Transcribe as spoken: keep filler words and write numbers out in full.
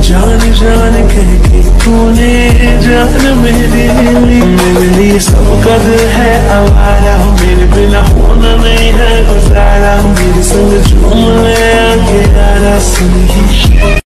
जान जान कह के तूने जान मेरे लिए, मेरे लिए सब कर है आवारा, मेरे बिना होना नहीं है गुजारा, मेरे संग